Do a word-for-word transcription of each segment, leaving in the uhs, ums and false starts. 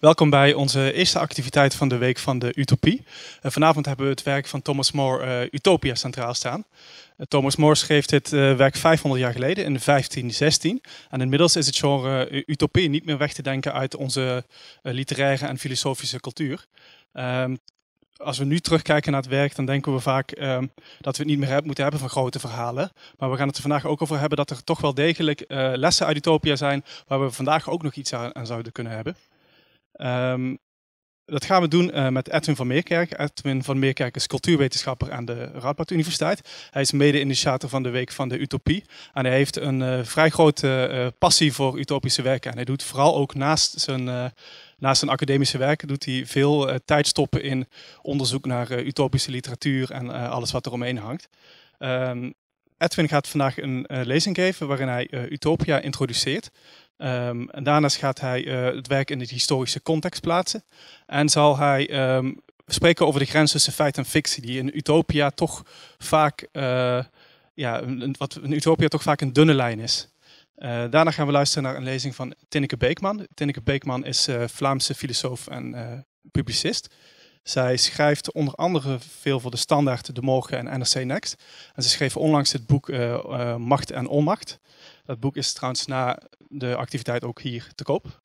Welkom bij onze eerste activiteit van de Week van de Utopie. Uh, vanavond hebben we het werk van Thomas More, uh, Utopia, centraal staan. Uh, Thomas More schreef dit uh, werk vijfhonderd jaar geleden, in vijftien zestien. En inmiddels is het genre uh, utopie niet meer weg te denken uit onze uh, literaire en filosofische cultuur. Um, Als we nu terugkijken naar het werk, dan denken we vaak um, dat we het niet meer hebben, moeten hebben van grote verhalen. Maar we gaan het er vandaag ook over hebben dat er toch wel degelijk uh, lessen uit Utopia zijn waar we vandaag ook nog iets aan, aan zouden kunnen hebben. Um, dat gaan we doen uh, met Edwin van Meerkerk. Edwin van Meerkerk is cultuurwetenschapper aan de Radboud Universiteit. Hij is mede-initiator van de Week van de Utopie. En hij heeft een uh, vrij grote uh, passie voor utopische werken. En hij doet vooral ook naast zijn... Uh, Naast zijn academische werken doet hij veel uh, tijd stoppen in onderzoek naar uh, utopische literatuur en uh, alles wat er omheen hangt. Um, Edwin gaat vandaag een uh, lezing geven waarin hij uh, Utopia introduceert. Um, en daarnaast gaat hij uh, het werk in de historische context plaatsen. En zal hij um, spreken over de grens tussen feit en fictie, die in Utopia toch vaak, uh, ja, een, wat in Utopia toch vaak een dunne lijn is. Uh, daarna gaan we luisteren naar een lezing van Tinneke Beekman. Tinneke Beekman is uh, Vlaamse filosoof en uh, publicist. Zij schrijft onder andere veel voor De Standaard, De Morgen en N R C Next. En ze schreef onlangs het boek uh, uh, Macht en Onmacht. Dat boek is trouwens na de activiteit ook hier te koop.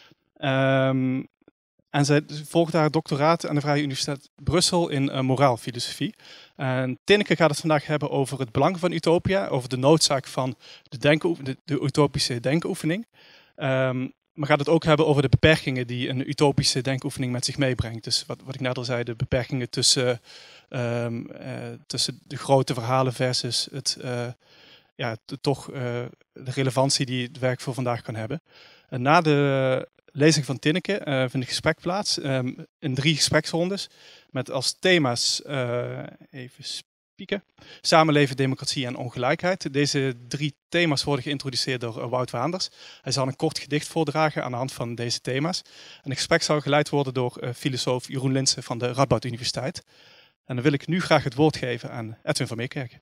Um, en zij volgt haar doctoraat aan de Vrije Universiteit Brussel in uh, moraalfilosofie. En Tinneke gaat het vandaag hebben over het belang van Utopia, over de noodzaak van de, denkoe- de, de utopische denkoefening. Um, maar gaat het ook hebben over de beperkingen die een utopische denkoefening met zich meebrengt. Dus wat, wat ik net al zei, de beperkingen tussen, um, uh, tussen de grote verhalen versus het, uh, ja, de, toch uh, de relevantie die het werk voor vandaag kan hebben. En na de lezing van Tinneke uh, vindt een gesprek plaats um, in drie gespreksrondes. Met als thema's, uh, even spieken, samenleven, democratie en ongelijkheid. Deze drie thema's worden geïntroduceerd door uh, Wout Waanders. Hij zal een kort gedicht voordragen aan de hand van deze thema's. En het gesprek zal geleid worden door uh, filosoof Jeroen Linssen van de Radboud Universiteit. En dan wil ik nu graag het woord geven aan Edwin van Meerkerk.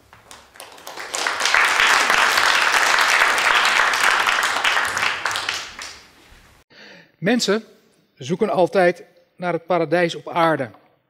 Mensen zoeken altijd naar het paradijs op aarde.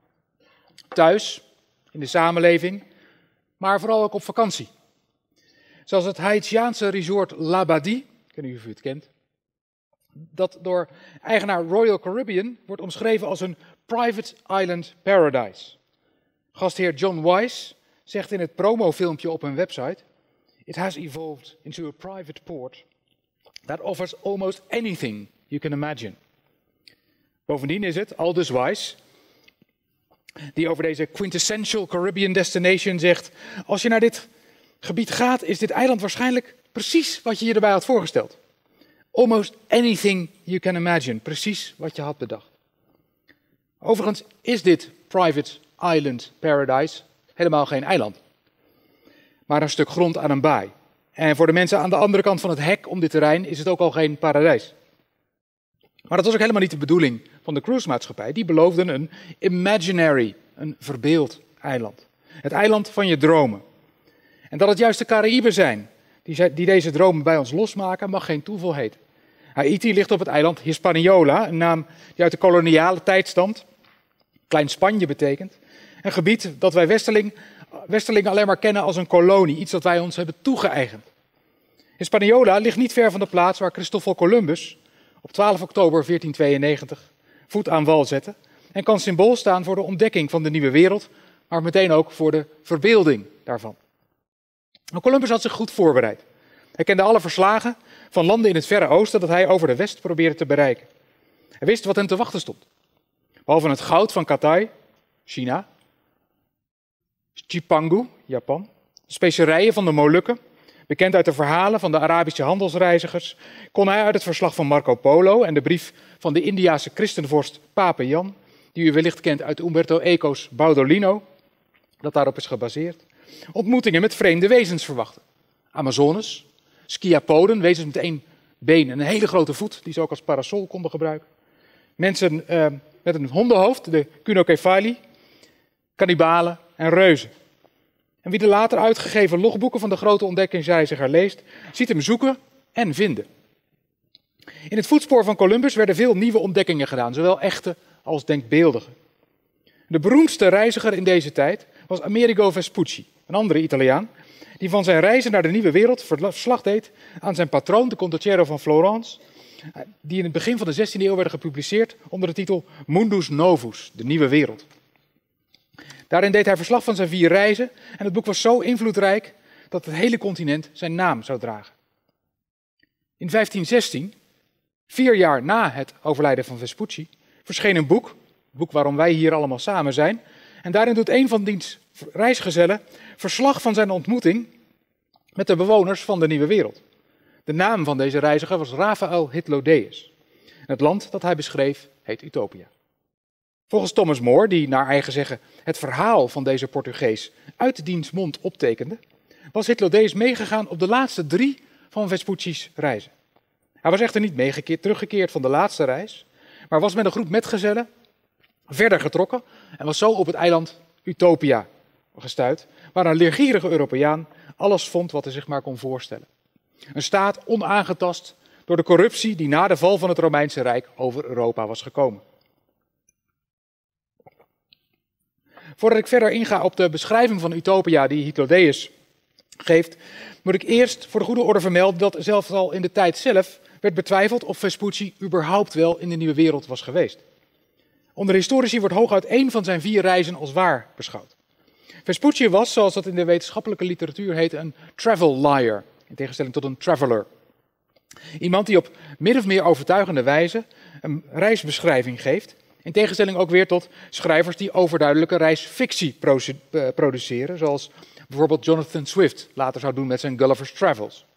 Thuis, in de samenleving, maar vooral ook op vakantie. Zoals het Haitiaanse resort Labadie, ik weet niet of u het kent, dat door eigenaar Royal Caribbean wordt omschreven als een private island paradise. Gastheer John Wise zegt in het promofilmpje op hun website: "It has evolved into a private port that offers almost anything you can imagine." Bovendien is het Aldous Wise die over deze quintessential Caribbean destination zegt: als je naar dit gebied gaat, is dit eiland waarschijnlijk precies wat je je erbij had voorgesteld. Almost anything you can imagine, precies wat je had bedacht. Overigens is dit private island paradise helemaal geen eiland, maar een stuk grond aan een baai. En voor de mensen aan de andere kant van het hek om dit terrein is het ook al geen paradijs. Maar dat was ook helemaal niet de bedoeling van de cruisemaatschappij. Die beloofden een imaginary, een verbeeld eiland. Het eiland van je dromen. En dat het juist de Caraïben zijn die, die deze dromen bij ons losmaken, mag geen toeval heten. Haiti ligt op het eiland Hispaniola, een naam die uit de koloniale tijd stamt. Klein Spanje betekent. Een gebied dat wij westerling, westerlingen alleen maar kennen als een kolonie. Iets dat wij ons hebben toegeëigend. Hispaniola ligt niet ver van de plaats waar Christoffel Columbus op twaalf oktober veertien tweeënnegentig voet aan wal zette en kan symbool staan voor de ontdekking van de nieuwe wereld, maar meteen ook voor de verbeelding daarvan. Columbus had zich goed voorbereid. Hij kende alle verslagen van landen in het Verre Oosten dat hij over de West probeerde te bereiken. Hij wist wat hem te wachten stond. Behalve het goud van Katai, China, Chipangu, Japan, de specerijen van de Molukken, bekend uit de verhalen van de Arabische handelsreizigers, kon hij uit het verslag van Marco Polo en de brief van de Indiase christenvorst Pape Jan, die u wellicht kent uit Umberto Eco's Baudolino, dat daarop is gebaseerd, ontmoetingen met vreemde wezens verwachten. Amazones, sciapoden, wezens met één been en een hele grote voet, die ze ook als parasol konden gebruiken. Mensen uh, met een hondenhoofd, de Kunokephali, kannibalen en reuzen. En wie de later uitgegeven logboeken van de grote ontdekkingsreiziger leest, ziet hem zoeken en vinden. In het voetspoor van Columbus werden veel nieuwe ontdekkingen gedaan, zowel echte als denkbeeldige. De beroemdste reiziger in deze tijd was Amerigo Vespucci, een andere Italiaan, die van zijn reizen naar de nieuwe wereld verslag deed aan zijn patroon, de Condottiero van Florence, die in het begin van de zestiende eeuw werden gepubliceerd onder de titel Mundus Novus, de nieuwe wereld. Daarin deed hij verslag van zijn vier reizen en het boek was zo invloedrijk dat het hele continent zijn naam zou dragen. In vijftien zestien, vier jaar na het overlijden van Vespucci, verscheen een boek, het boek waarom wij hier allemaal samen zijn, en daarin doet een van diens reisgezellen verslag van zijn ontmoeting met de bewoners van de nieuwe wereld. De naam van deze reiziger was Raphael Hytlodeus. En het land dat hij beschreef heet Utopia. Volgens Thomas More, die naar eigen zeggen het verhaal van deze Portugees uit diens mond optekende, was Hytlodeus meegegaan op de laatste drie van Vespucci's reizen. Hij was echter niet meegekeerd, teruggekeerd van de laatste reis, maar was met een groep metgezellen verder getrokken en was zo op het eiland Utopia gestuit, waar een leergierige Europeaan alles vond wat hij zich maar kon voorstellen. Een staat onaangetast door de corruptie die na de val van het Romeinse Rijk over Europa was gekomen. Voordat ik verder inga op de beschrijving van Utopia die Hytlodeus geeft, moet ik eerst voor de goede orde vermelden dat zelfs al in de tijd zelf werd betwijfeld of Vespucci überhaupt wel in de nieuwe wereld was geweest. Onder historici wordt hooguit één van zijn vier reizen als waar beschouwd. Vespucci was, zoals dat in de wetenschappelijke literatuur heet, een travel liar, in tegenstelling tot een traveler. Iemand die op min of meer overtuigende wijze een reisbeschrijving geeft, in tegenstelling ook weer tot schrijvers die overduidelijke reisfictie produceren, zoals bijvoorbeeld Jonathan Swift later zou doen met zijn Gulliver's Travels.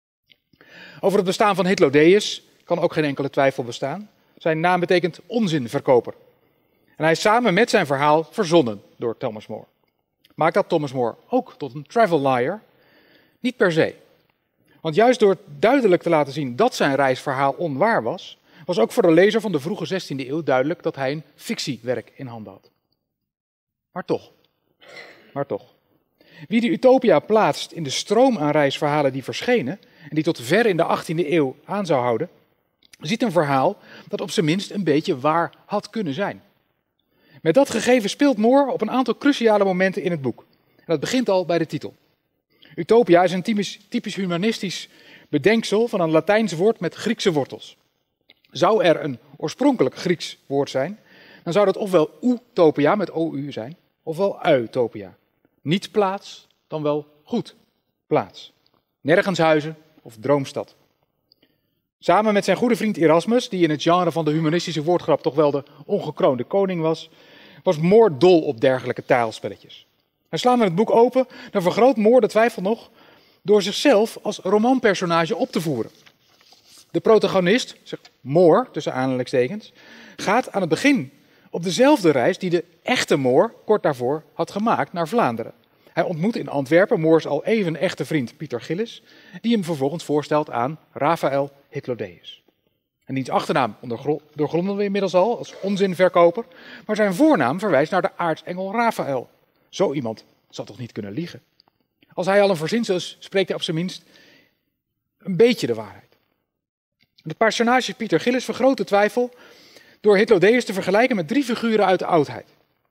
Over het bestaan van Hytlodeus kan ook geen enkele twijfel bestaan. Zijn naam betekent onzinverkoper. En hij is samen met zijn verhaal verzonnen door Thomas More. Maakt dat Thomas More ook tot een travel liar? Niet per se. Want juist door duidelijk te laten zien dat zijn reisverhaal onwaar was, was ook voor de lezer van de vroege zestiende eeuw duidelijk dat hij een fictiewerk in handen had. Maar toch, maar toch. Wie de Utopia plaatst in de stroom aan reisverhalen die verschenen en die tot ver in de achttiende eeuw aan zou houden, ziet een verhaal dat op zijn minst een beetje waar had kunnen zijn. Met dat gegeven speelt More op een aantal cruciale momenten in het boek. En dat begint al bij de titel. Utopia is een typisch, typisch humanistisch bedenksel van een Latijns woord met Griekse wortels. Zou er een oorspronkelijk Grieks woord zijn, dan zou dat ofwel utopia met ou zijn, ofwel utopia. Niet plaats, dan wel goed plaats. Nergens huizen of droomstad. Samen met zijn goede vriend Erasmus, die in het genre van de humanistische woordgrap toch wel de ongekroonde koning was, was More dol op dergelijke taalspelletjes. En slaan we het boek open, dan vergroot More de twijfel nog door zichzelf als romanpersonage op te voeren. De protagonist, zegt More, tussen aanhalingstekens, gaat aan het begin op dezelfde reis die de echte More kort daarvoor had gemaakt naar Vlaanderen. Hij ontmoet in Antwerpen More's al even echte vriend Pieter Gillis, die hem vervolgens voorstelt aan Raphael Hytlodeus. En diens achternaam doorgronden we inmiddels al als onzinverkoper, maar zijn voornaam verwijst naar de aartsengel Raphaël. Zo iemand zal toch niet kunnen liegen? Als hij al een verzinsel is, spreekt hij op zijn minst een beetje de waarheid. Het personage Pieter Gillis vergroot de twijfel door Hytlodeus te vergelijken met drie figuren uit de oudheid.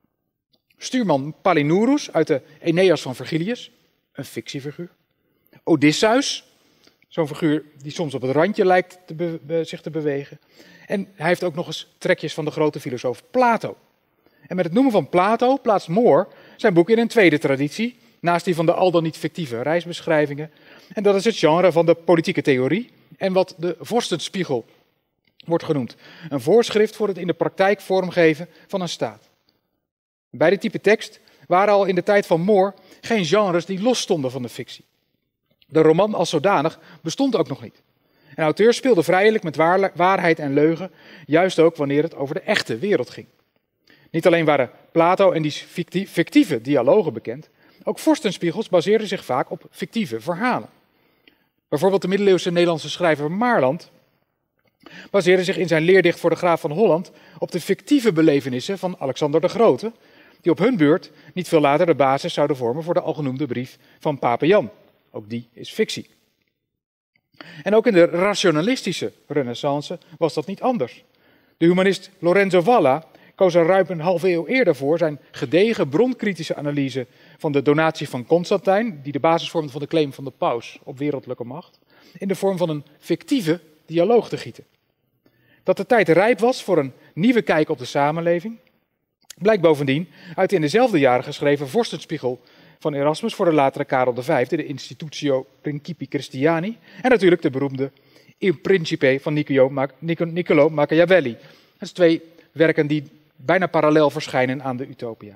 Stuurman Palinurus uit de Aeneas van Virgilius, een fictiefiguur. Odysseus, zo'n figuur die soms op het randje lijkt te be- be- zich te bewegen. En hij heeft ook nog eens trekjes van de grote filosoof Plato. En met het noemen van Plato plaatst More zijn boek in een tweede traditie, naast die van de al dan niet fictieve reisbeschrijvingen. En dat is het genre van de politieke theorie en wat de vorstenspiegel wordt genoemd. Een voorschrift voor het in de praktijk vormgeven van een staat. Beide typen tekst waren al in de tijd van More geen genres die losstonden van de fictie. De roman als zodanig bestond ook nog niet. Een auteur speelde vrijelijk met waar, waarheid en leugen, juist ook wanneer het over de echte wereld ging. Niet alleen waren Plato en die fictieve dialogen bekend, ook vorstenspiegels baseerden zich vaak op fictieve verhalen. Bijvoorbeeld de middeleeuwse Nederlandse schrijver Maarland baseerde zich in zijn leerdicht voor de graaf van Holland op de fictieve belevenissen van Alexander de Grote, die op hun beurt niet veel later de basis zouden vormen voor de algenoemde brief van Pape Jan. Ook die is fictie. En ook in de rationalistische renaissance was dat niet anders. De humanist Lorenzo Valla koos er ruim een halve eeuw eerder voor zijn gedegen bronkritische analyse van de donatie van Constantijn, die de basis vormde van de claim van de paus op wereldlijke macht, in de vorm van een fictieve dialoog te gieten. Dat de tijd rijp was voor een nieuwe kijk op de samenleving, blijkt bovendien uit de in dezelfde jaren geschreven Vorstenspiegel van Erasmus voor de latere Karel de Vijfde, de Institutio Principii Christiani, en natuurlijk de beroemde Il Principe van Niccolò Machiavelli. Dat zijn twee werken die bijna parallel verschijnen aan de Utopia.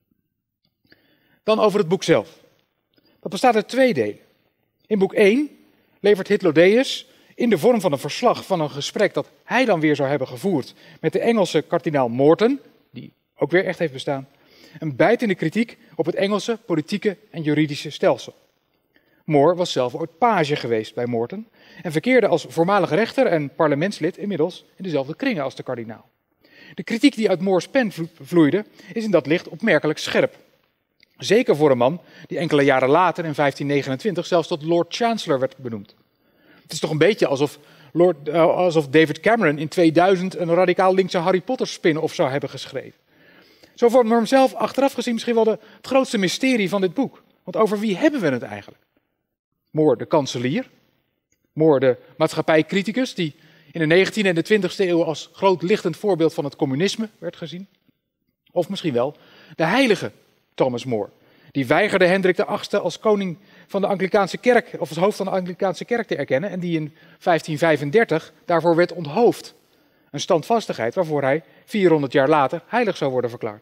Dan over het boek zelf. Dat bestaat uit twee delen. In boek één levert Hythlodaeus in de vorm van een verslag van een gesprek dat hij dan weer zou hebben gevoerd met de Engelse kardinaal Morton, die ook weer echt heeft bestaan, een bijtende kritiek op het Engelse politieke en juridische stelsel. More was zelf ooit page geweest bij Morton en verkeerde als voormalig rechter en parlementslid inmiddels in dezelfde kringen als de kardinaal. De kritiek die uit More's pen vloeide is in dat licht opmerkelijk scherp. Zeker voor een man die enkele jaren later in vijftien negenentwintig zelfs tot Lord Chancellor werd benoemd. Het is toch een beetje alsof, Lord, uh, alsof David Cameron in tweeduizend een radicaal linkse Harry Potter spin-off zou hebben geschreven. Zo vormt Norm zelf achteraf gezien misschien wel de, het grootste mysterie van dit boek. Want over wie hebben we het eigenlijk? More de kanselier, More de maatschappijcriticus die in de negentiende en de twintigste eeuw als groot lichtend voorbeeld van het communisme werd gezien. Of misschien wel de heilige Thomas More, die weigerde Hendrik de Achtste als koning van de Anglicaanse kerk, of als hoofd van de Anglicaanse kerk te erkennen en die in vijftien vijfendertig daarvoor werd onthoofd. Een standvastigheid waarvoor hij vierhonderd jaar later heilig zou worden verklaard.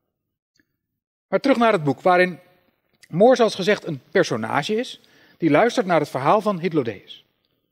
Maar terug naar het boek, waarin More zoals gezegd een personage is die luistert naar het verhaal van Hythlodaeus.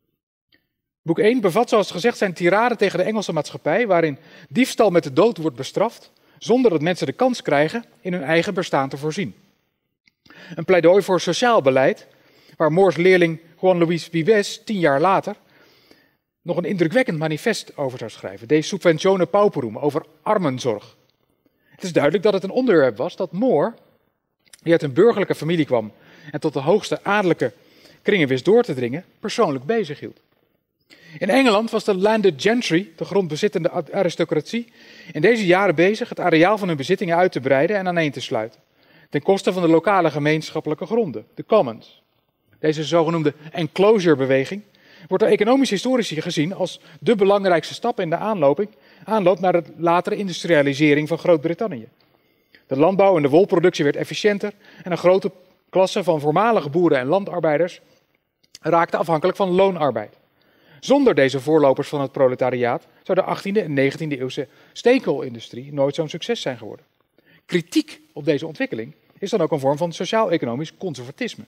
Boek één bevat zoals gezegd zijn tirade tegen de Engelse maatschappij, waarin diefstal met de dood wordt bestraft, zonder dat mensen de kans krijgen in hun eigen bestaan te voorzien. Een pleidooi voor sociaal beleid, waar More's leerling Juan Luis Vives tien jaar later nog een indrukwekkend manifest over zou schrijven, De Subventione Pauperum, over armenzorg. Het is duidelijk dat het een onderwerp was dat More, die uit een burgerlijke familie kwam en tot de hoogste adellijke kringen wist door te dringen, persoonlijk bezig hield. In Engeland was de landed gentry, de grondbezittende aristocratie, in deze jaren bezig het areaal van hun bezittingen uit te breiden en aaneen te sluiten, ten koste van de lokale gemeenschappelijke gronden, de commons. Deze zogenoemde enclosure-beweging wordt door economische historici gezien als de belangrijkste stap in de aanloop, aanloop naar de latere industrialisering van Groot-Brittannië. De landbouw en de wolproductie werd efficiënter en een grote klasse van voormalige boeren en landarbeiders raakte afhankelijk van loonarbeid. Zonder deze voorlopers van het proletariaat zou de achttiende en negentiende eeuwse steenkoolindustrie nooit zo'n succes zijn geworden. Kritiek op deze ontwikkeling is dan ook een vorm van sociaal-economisch conservatisme.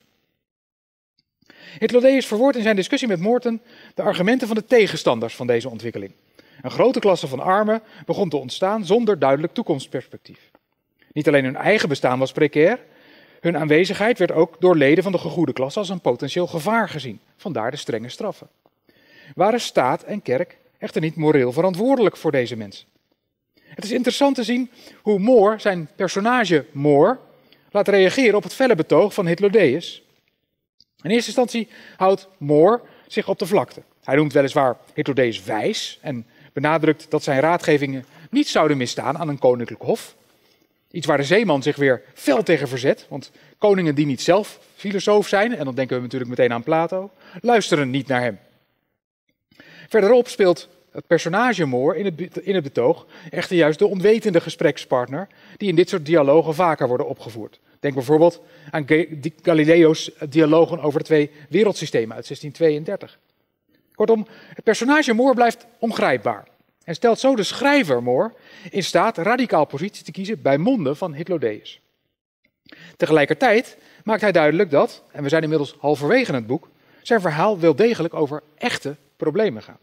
Hythlodaeus verwoordt in zijn discussie met Morton de argumenten van de tegenstanders van deze ontwikkeling. Een grote klasse van armen begon te ontstaan zonder duidelijk toekomstperspectief. Niet alleen hun eigen bestaan was precair, hun aanwezigheid werd ook door leden van de gegoede klasse als een potentieel gevaar gezien, vandaar de strenge straffen. Waren staat en kerk echter niet moreel verantwoordelijk voor deze mensen? Het is interessant te zien hoe More, zijn personage More, laat reageren op het felle betoog van Hythlodaeus. In eerste instantie houdt More zich op de vlakte. Hij noemt weliswaar Hythlodaeus wijs en benadrukt dat zijn raadgevingen niet zouden misstaan aan een koninklijk hof. Iets waar de zeeman zich weer fel tegen verzet, want koningen die niet zelf filosoof zijn, en dan denken we natuurlijk meteen aan Plato, luisteren niet naar hem. Verderop speelt het personage More in het, in het betoog echter juist de onwetende gesprekspartner die in dit soort dialogen vaker worden opgevoerd. Denk bijvoorbeeld aan Galileo's dialogen over de twee wereldsystemen uit zestien tweeëndertig. Kortom, het personage More blijft ongrijpbaar en stelt zo de schrijver More in staat radicaal positie te kiezen bij monden van Hythlodaeus. Tegelijkertijd maakt hij duidelijk dat, en we zijn inmiddels halverwege het boek, zijn verhaal wel degelijk over echte problemen gaat.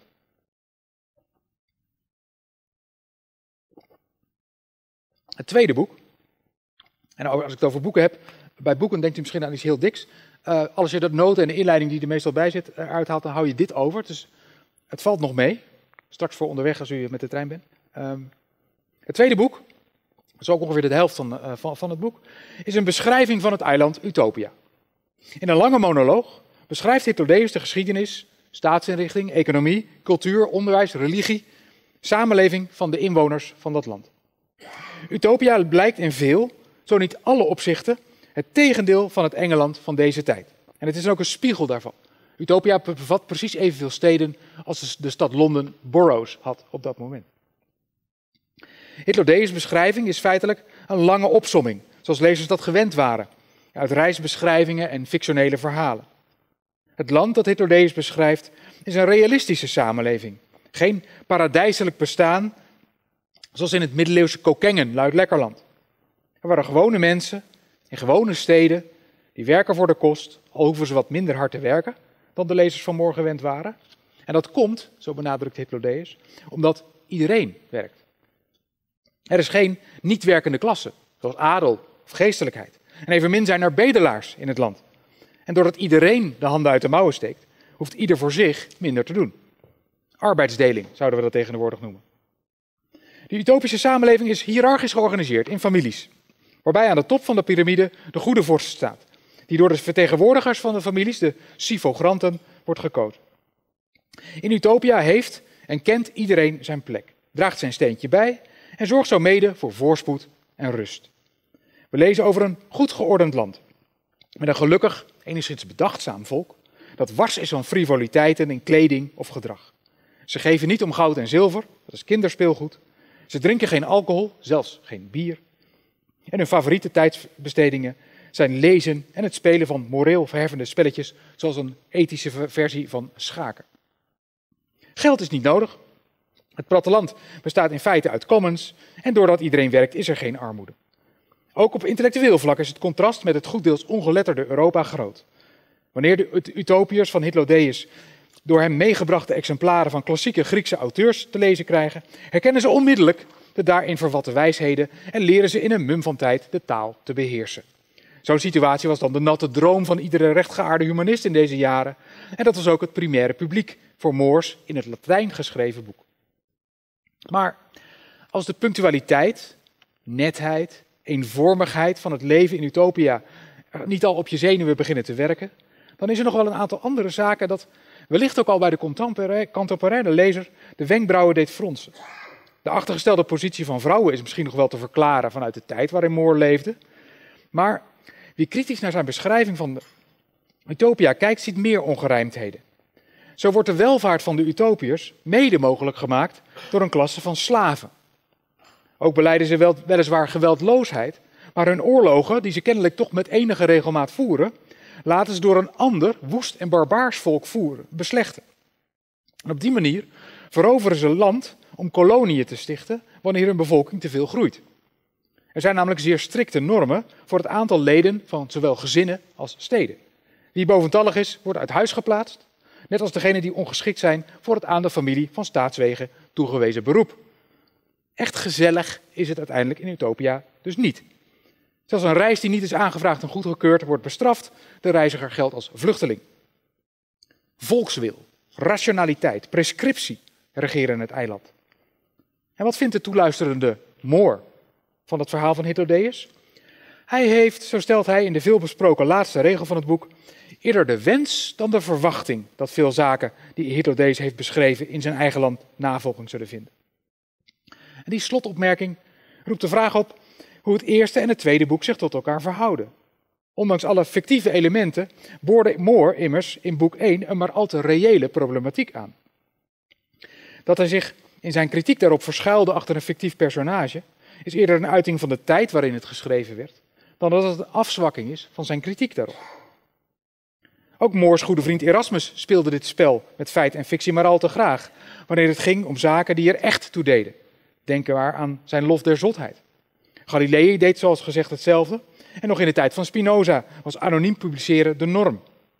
Het tweede boek, en als ik het over boeken heb, bij boeken denkt u misschien aan iets heel diks. Uh, als je dat noten en de inleiding die er meestal bij zit eruit haalt, dan hou je dit over. Dus het valt nog mee. Straks voor onderweg als u met de trein bent. Um, het tweede boek, dat is ook ongeveer de helft van, uh, van, van het boek, is een beschrijving van het eiland Utopia. In een lange monoloog beschrijft Hythlodaeus de geschiedenis, staatsinrichting, economie, cultuur, onderwijs, religie, samenleving van de inwoners van dat land. Utopia blijkt in veel, zo niet alle opzichten, het tegendeel van het Engeland van deze tijd. En het is ook een spiegel daarvan. Utopia bevat precies evenveel steden als de stad Londen boroughs had op dat moment. Hythlodaeus' beschrijving is feitelijk een lange opsomming, zoals lezers dat gewend waren, uit reisbeschrijvingen en fictionele verhalen. Het land dat Hythlodaeus beschrijft is een realistische samenleving. Geen paradijselijk bestaan, zoals in het middeleeuwse Kockengen, Luid-Lekkerland. Er waren gewone mensen in gewone steden die werken voor de kost, al hoeven ze wat minder hard te werken dan de lezers van morgen gewend waren. En dat komt, zo benadrukt Hythlodaeus, omdat iedereen werkt. Er is geen niet-werkende klasse, zoals adel of geestelijkheid. En evenmin zijn er bedelaars in het land. En doordat iedereen de handen uit de mouwen steekt, hoeft ieder voor zich minder te doen. Arbeidsdeling zouden we dat tegenwoordig noemen. De utopische samenleving is hiërarchisch georganiseerd in families, waarbij aan de top van de piramide de goede vorst staat, die door de vertegenwoordigers van de families, de suffragranten, wordt gekozen. In Utopia heeft en kent iedereen zijn plek, draagt zijn steentje bij en zorgt zo mede voor voorspoed en rust. We lezen over een goed geordend land, met een gelukkig, enigszins bedachtzaam volk, dat wars is van frivoliteiten in kleding of gedrag. Ze geven niet om goud en zilver, dat is kinderspeelgoed. Ze drinken geen alcohol, zelfs geen bier. En hun favoriete tijdsbestedingen zijn lezen en het spelen van moreel verheffende spelletjes, zoals een ethische versie van schaken. Geld is niet nodig. Het platteland bestaat in feite uit commons en doordat iedereen werkt is er geen armoede. Ook op intellectueel vlak is het contrast met het goeddeels ongeletterde Europa groot. Wanneer de utopiërs van Hythlodaeus door hem meegebrachte exemplaren van klassieke Griekse auteurs te lezen krijgen, herkennen ze onmiddellijk de daarin vervatte wijsheden en leren ze in een mum van tijd de taal te beheersen. Zo'n situatie was dan de natte droom van iedere rechtgeaarde humanist in deze jaren en dat was ook het primaire publiek voor Moores in het Latijn geschreven boek. Maar als de punctualiteit, netheid, eenvormigheid van het leven in Utopia niet al op je zenuwen beginnen te werken, dan is er nog wel een aantal andere zaken dat wellicht ook al bij de contemporaine lezer de wenkbrauwen deed fronsen. De achtergestelde positie van vrouwen is misschien nog wel te verklaren vanuit de tijd waarin Moore leefde. Maar wie kritisch naar zijn beschrijving van de Utopia kijkt, ziet meer ongerijmdheden. Zo wordt de welvaart van de utopiërs mede mogelijk gemaakt door een klasse van slaven. Ook belijden ze wel, weliswaar geweldloosheid, maar hun oorlogen, die ze kennelijk toch met enige regelmaat voeren, laten ze door een ander woest en barbaars volk voeren, beslechten. En op die manier veroveren ze land om koloniën te stichten wanneer hun bevolking te veel groeit. Er zijn namelijk zeer strikte normen voor het aantal leden van zowel gezinnen als steden. Wie boventallig is, wordt uit huis geplaatst, net als degenen die ongeschikt zijn voor het aan de familie van staatswege toegewezen beroep. Echt gezellig is het uiteindelijk in Utopia dus niet. Zelfs een reis die niet is aangevraagd en goedgekeurd wordt bestraft. De reiziger geldt als vluchteling. Volkswil, rationaliteit, prescriptie regeren het eiland. En wat vindt de toeluisterende Moore van het verhaal van Hythlodaeus? Hij heeft, zo stelt hij in de veelbesproken laatste regel van het boek, eerder de wens dan de verwachting dat veel zaken die Hythlodaeus heeft beschreven in zijn eigen land navolging zullen vinden. En die slotopmerking roept de vraag op hoe het eerste en het tweede boek zich tot elkaar verhouden. Ondanks alle fictieve elementen boorde Moore immers in boek één een maar al te reële problematiek aan. Dat hij zich in zijn kritiek daarop verschuilde achter een fictief personage is eerder een uiting van de tijd waarin het geschreven werd, dan dat het een afzwakking is van zijn kritiek daarop. Ook Moores goede vriend Erasmus speelde dit spel met feit en fictie maar al te graag, wanneer het ging om zaken die er echt toe deden. Denken we aan zijn lof der zotheid. Galilei deed zoals gezegd hetzelfde en nog in de tijd van Spinoza was anoniem publiceren de norm.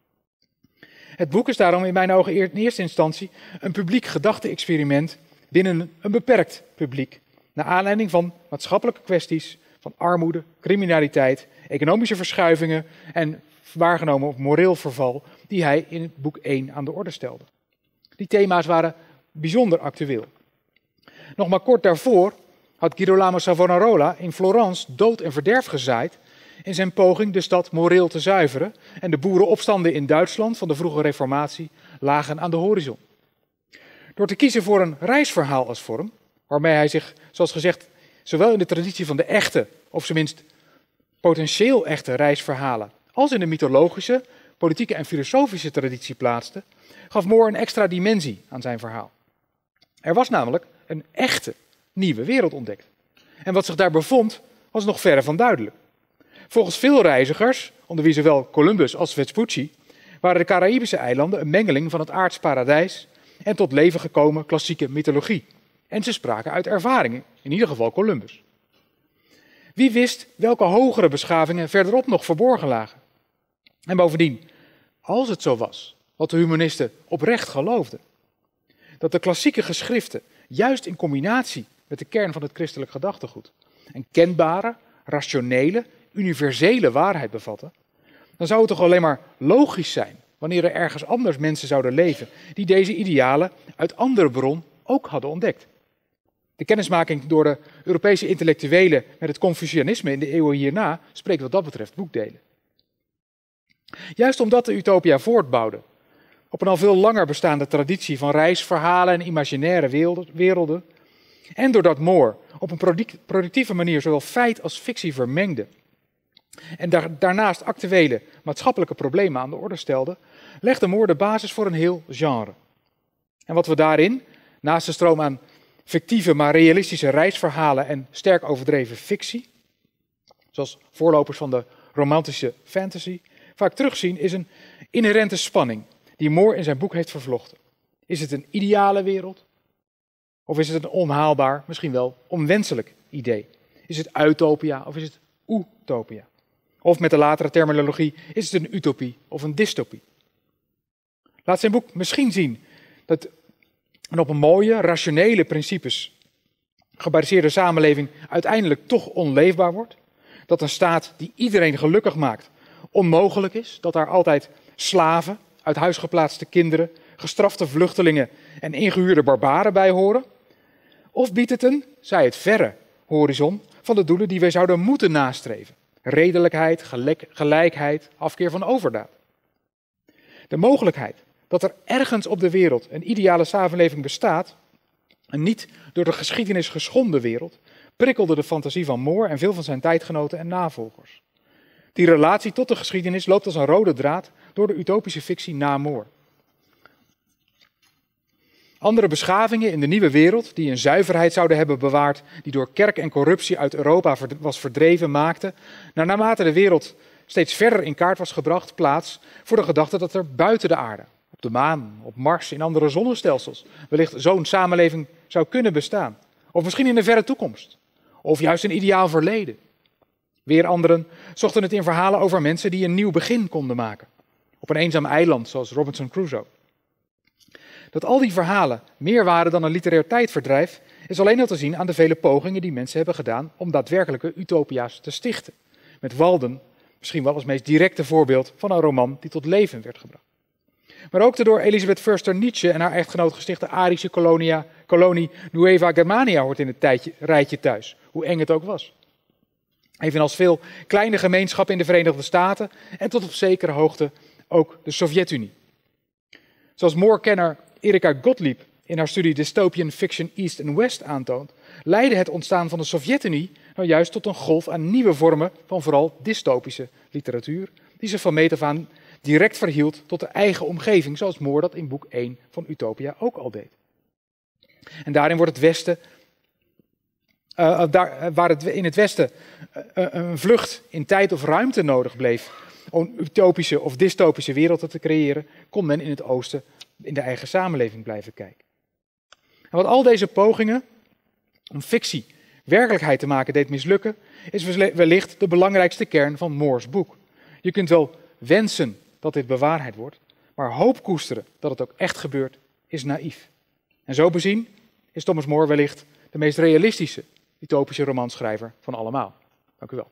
Het boek is daarom in mijn ogen in eerste instantie een publiek gedachte-experiment binnen een beperkt publiek, naar aanleiding van maatschappelijke kwesties, van armoede, criminaliteit, economische verschuivingen en waargenomen of moreel verval die hij in het boek één aan de orde stelde. Die thema's waren bijzonder actueel. Nog maar kort daarvoor had Girolamo Savonarola in Florence dood en verderf gezaaid in zijn poging de stad moreel te zuiveren en de boerenopstanden in Duitsland van de vroege reformatie lagen aan de horizon. Door te kiezen voor een reisverhaal als vorm, waarmee hij zich, zoals gezegd, zowel in de traditie van de echte, of zijn minst potentieel echte reisverhalen, als in de mythologische, politieke en filosofische traditie plaatste, gaf More een extra dimensie aan zijn verhaal. Er was namelijk een echte nieuwe wereld ontdekt. En wat zich daar bevond, was nog verre van duidelijk. Volgens veel reizigers, onder wie zowel Columbus als Vespucci, waren de Caraïbische eilanden een mengeling van het aards paradijs en tot leven gekomen klassieke mythologie. En ze spraken uit ervaringen, in ieder geval Columbus. Wie wist welke hogere beschavingen verderop nog verborgen lagen? En bovendien, als het zo was, wat de humanisten oprecht geloofden, dat de klassieke geschriften, juist in combinatie met de kern van het christelijk gedachtegoed, een kenbare, rationele, universele waarheid bevatten, dan zou het toch alleen maar logisch zijn wanneer er ergens anders mensen zouden leven die deze idealen uit andere bron ook hadden ontdekt. De kennismaking door de Europese intellectuelen met het Confucianisme in de eeuwen hierna spreekt wat dat betreft boekdelen. Juist omdat de Utopia voortbouwde op een al veel langer bestaande traditie van reisverhalen en imaginaire werelden, en doordat More op een productieve manier zowel feit als fictie vermengde en daar, daarnaast actuele maatschappelijke problemen aan de orde stelde, legde More de basis voor een heel genre. En wat we daarin, naast de stroom aan fictieve maar realistische reisverhalen en sterk overdreven fictie, zoals voorlopers van de romantische fantasy, vaak terugzien, is een inherente spanning die More in zijn boek heeft vervlochten. Is het een ideale wereld? Of is het een onhaalbaar, misschien wel onwenselijk idee? Is het utopia of is het utopia? Of met de latere terminologie, is het een utopie of een dystopie? Laat zijn boek misschien zien dat een op een mooie, rationele principes gebaseerde samenleving uiteindelijk toch onleefbaar wordt. Dat een staat die iedereen gelukkig maakt onmogelijk is. Dat daar altijd slaven, uit huis geplaatste kinderen, gestrafte vluchtelingen en ingehuurde barbaren bij horen. Of biedt het een, zij het verre, horizon van de doelen die wij zouden moeten nastreven. Redelijkheid, gelijk, gelijkheid, afkeer van overdaad. De mogelijkheid dat er ergens op de wereld een ideale samenleving bestaat, een niet door de geschiedenis geschonden wereld, prikkelde de fantasie van More en veel van zijn tijdgenoten en navolgers. Die relatie tot de geschiedenis loopt als een rode draad door de utopische fictie na More. Andere beschavingen in de nieuwe wereld, die een zuiverheid zouden hebben bewaard, die door kerk en corruptie uit Europa was verdreven, maakten, naarmate de wereld steeds verder in kaart was gebracht, plaats voor de gedachte dat er buiten de aarde, op de maan, op Mars, in andere zonnestelsels, wellicht zo'n samenleving zou kunnen bestaan. Of misschien in de verre toekomst. Of juist een ideaal verleden. Weer anderen zochten het in verhalen over mensen die een nieuw begin konden maken. Op een eenzaam eiland, zoals Robinson Crusoe. Dat al die verhalen meer waren dan een literair tijdverdrijf, is alleen al te zien aan de vele pogingen die mensen hebben gedaan om daadwerkelijke utopia's te stichten. Met Walden misschien wel als meest directe voorbeeld van een roman die tot leven werd gebracht. Maar ook de door Elisabeth Förster Nietzsche en haar echtgenoot gestichte Arische kolonia, kolonie Nueva Germania hoort in het tijdje, rijtje thuis, hoe eng het ook was. Evenals veel kleine gemeenschappen in de Verenigde Staten en tot op zekere hoogte ook de Sovjet-Unie. Zoals More-kenner Erika Gottlieb in haar studie Dystopian Fiction East and West aantoont, leidde het ontstaan van de Sovjet-Unie nou juist tot een golf aan nieuwe vormen van vooral dystopische literatuur, die zich van meet af aan direct verhield tot de eigen omgeving, zoals More dat in boek één van Utopia ook al deed. En daarin wordt het Westen, uh, daar, waar het in het Westen uh, een vlucht in tijd of ruimte nodig bleef om een utopische of dystopische wereld te creëren, kon men in het Oosten in de eigen samenleving blijven kijken. En wat al deze pogingen om fictie werkelijkheid te maken deed mislukken, is wellicht de belangrijkste kern van More's boek. Je kunt wel wensen dat dit bewaarheid wordt, maar hoop koesteren dat het ook echt gebeurt, is naïef. En zo bezien is Thomas More wellicht de meest realistische utopische romanschrijver van allemaal. Dank u wel.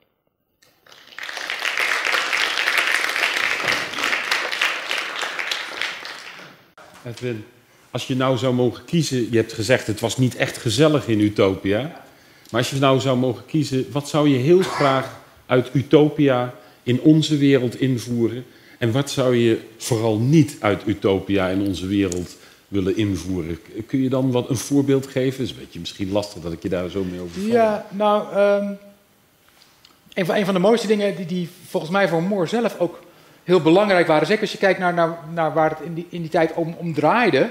Edwin, als je nou zou mogen kiezen, je hebt gezegd het was niet echt gezellig in Utopia, maar als je nou zou mogen kiezen, wat zou je heel graag uit Utopia in onze wereld invoeren? En wat zou je vooral niet uit Utopia in onze wereld willen invoeren? Kun je dan wat een voorbeeld geven? Het is een beetje misschien lastig dat ik je daar zo mee over val. Ja, nou, um, een, van, een van de mooiste dingen die, die volgens mij voor Moore zelf ook heel belangrijk waren, zeker als je kijkt naar, naar, naar waar het in die, in die tijd om, om draaide,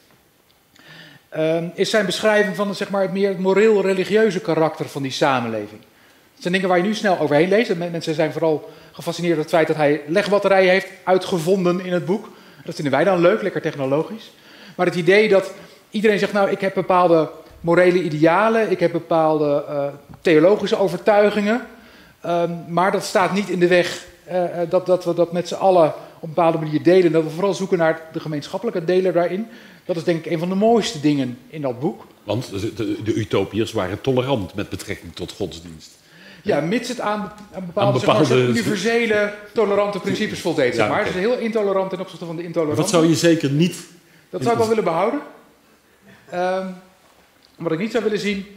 um, is zijn beschrijving van zeg maar, het meer moreel-religieuze karakter van die samenleving. Het zijn dingen waar je nu snel overheen leest. Mensen zijn vooral gefascineerd door het feit dat hij legbatterijen heeft uitgevonden in het boek. Dat vinden wij dan leuk, lekker technologisch. Maar het idee dat iedereen zegt, nou, ik heb bepaalde morele idealen, ik heb bepaalde uh, theologische overtuigingen, um, maar dat staat niet in de weg uh, dat, dat we dat met z'n allen op een bepaalde manier delen. Dat we vooral zoeken naar de gemeenschappelijke deler daarin. Dat is denk ik een van de mooiste dingen in dat boek. Want de, de, de utopiërs waren tolerant met betrekking tot godsdienst. Ja, mits het aan, aan bepaalde, aan bepaalde zeg maar, universele, tolerante principes voldeed. Zeg maar. Ja, okay. Ze is heel intolerant ten opzichte van de intoleranten. Wat zou je zeker niet... Dat zou ik wel willen behouden. Um, wat ik niet zou willen zien...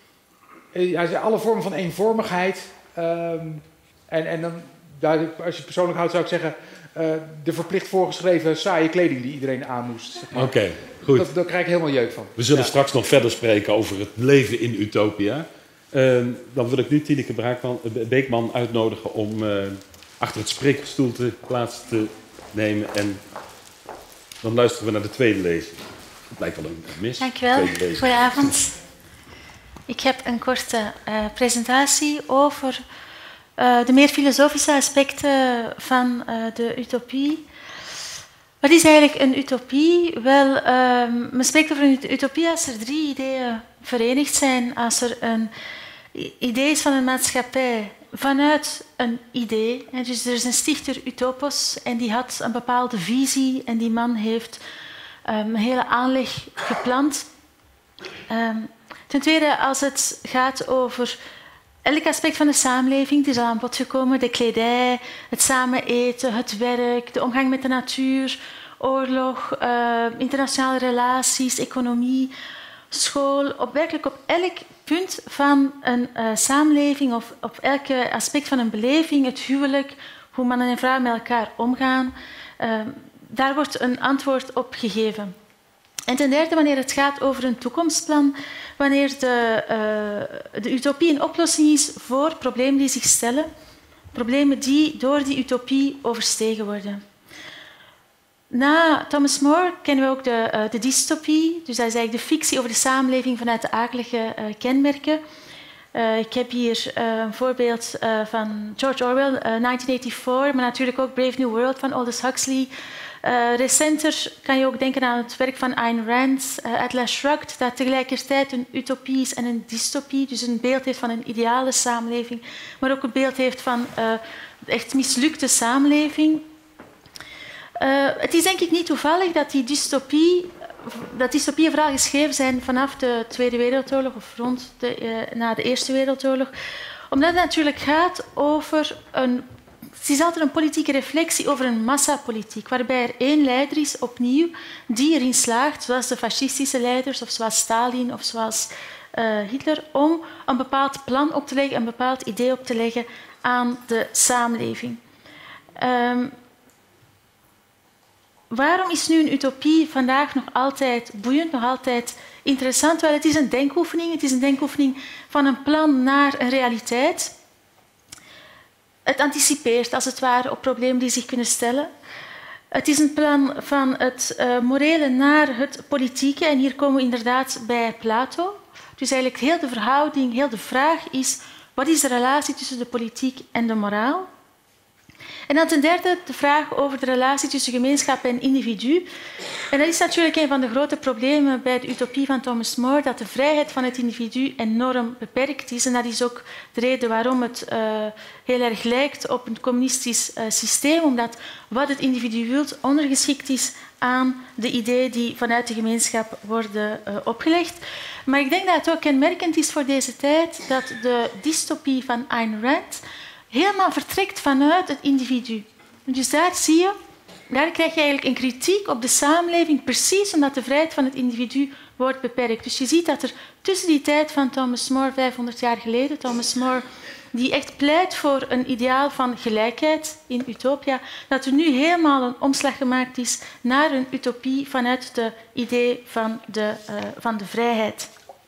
Ja, alle vormen van eenvormigheid. Um, en, en dan, als je het persoonlijk houdt, zou ik zeggen... Uh, de verplicht voorgeschreven saaie kleding die iedereen aan moest. Zeg maar. Oké, okay, goed. Dat, daar krijg ik helemaal jeuk van. We zullen ja. straks nog verder spreken over het leven in Utopia. Uh, dan wil ik nu Tineke Braakman, Beekman uitnodigen om uh, achter het spreekgestoelte plaats te nemen. En dan luisteren we naar de tweede lezing. Het lijkt wel een mis. Dankjewel. Goedenavond. Ik heb een korte uh, presentatie over uh, de meer filosofische aspecten van uh, de utopie. Wat is eigenlijk een utopie? Wel, um, men spreekt over een utopie als er drie ideeën verenigd zijn. Als er een idee is van een maatschappij vanuit een idee. Dus er is een stichter, Utopos, en die had een bepaalde visie en die man heeft um, een hele aanleg gepland. Um, ten tweede, als het gaat over elk aspect van de samenleving, die is al aan bod gekomen, de kledij, het samen eten, het werk, de omgang met de natuur, oorlog, uh, internationale relaties, economie, school, op werkelijk op elk punt van een uh, samenleving of op elk aspect van een beleving, het huwelijk, hoe mannen en vrouwen met elkaar omgaan, uh, daar wordt een antwoord op gegeven. En ten derde, wanneer het gaat over een toekomstplan, wanneer de, uh, de utopie een oplossing is voor problemen die zich stellen, problemen die door die utopie overstegen worden. Na Thomas More kennen we ook de, uh, de dystopie, dus dat is eigenlijk de fictie over de samenleving vanuit de akelige uh, kenmerken. Uh, ik heb hier uh, een voorbeeld uh, van George Orwell, uh, negentien vierennegentig, maar natuurlijk ook Brave New World van Aldous Huxley. Uh, recenter kan je ook denken aan het werk van Ayn Rand, uh, Atlas Shrugged, dat tegelijkertijd een utopie is en een dystopie, dus een beeld heeft van een ideale samenleving, maar ook een beeld heeft van uh, echt mislukte samenleving. Uh, het is denk ik niet toevallig dat die dystopie, dat dystopieën vooral geschreven zijn vanaf de Tweede Wereldoorlog of rond de, uh, na de Eerste Wereldoorlog, omdat het natuurlijk gaat over een... Het is altijd een politieke reflectie over een massapolitiek, waarbij er één leider is, opnieuw, die erin slaagt, zoals de fascistische leiders, of zoals Stalin, of zoals uh, Hitler, om een bepaald plan op te leggen, een bepaald idee op te leggen aan de samenleving. Um, waarom is nu een utopie vandaag nog altijd boeiend, nog altijd interessant? Wel, het is een denkoefening. Het is een denkoefening van een plan naar een realiteit. Het anticipeert, als het ware, op problemen die zich kunnen stellen. Het is een plan van het uh, morele naar het politieke. En hier komen we inderdaad bij Plato. Dus eigenlijk heel de verhouding, heel de vraag is... wat is de relatie tussen de politiek en de moraal? En dan ten derde de vraag over de relatie tussen gemeenschap en individu. En dat is natuurlijk een van de grote problemen bij de utopie van Thomas More, dat de vrijheid van het individu enorm beperkt is. En dat is ook de reden waarom het uh, heel erg lijkt op een communistisch uh, systeem, omdat wat het individu wil ondergeschikt is aan de ideeën die vanuit de gemeenschap worden uh, opgelegd. Maar ik denk dat het ook kenmerkend is voor deze tijd dat de dystopie van Ayn Rand helemaal vertrekt vanuit het individu. Dus daar zie je daar krijg je eigenlijk een kritiek op de samenleving, precies omdat de vrijheid van het individu wordt beperkt. Dus je ziet dat er tussen die tijd van Thomas More, vijfhonderd jaar geleden, Thomas More, die echt pleit voor een ideaal van gelijkheid in Utopia, dat er nu helemaal een omslag gemaakt is naar een utopie vanuit het idee van de, uh, van de vrijheid.